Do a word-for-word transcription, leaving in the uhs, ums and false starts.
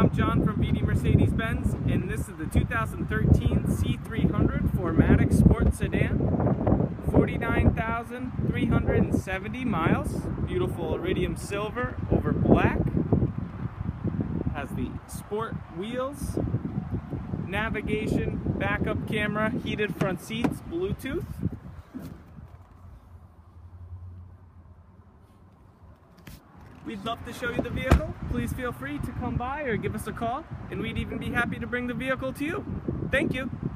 I'm John from Viti Mercedes-Benz, and this is the two thousand thirteen C three hundred four matic Sport Sedan. forty-nine thousand three hundred seventy miles. Beautiful Iridium Silver over black. Has the sport wheels, navigation, backup camera, heated front seats, Bluetooth. We'd love to show you the vehicle. Please feel free to come by or give us a call, and we'd even be happy to bring the vehicle to you. Thank you.